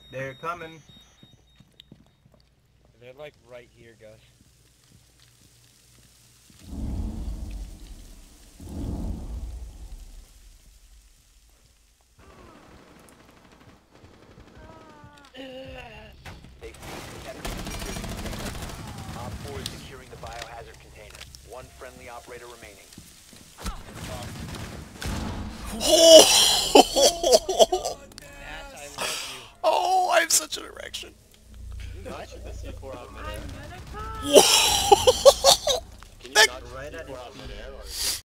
They're coming. They're like right here, Gus. They've seized the enemy security container. Op 4 is securing the biohazard container. One friendly operator remaining. Matt, I love you. Oh, I have such an erection. Not shoot the C4 out midair. Whoa! Can you That- not shoot Right at C4 his out feet. midair? Or...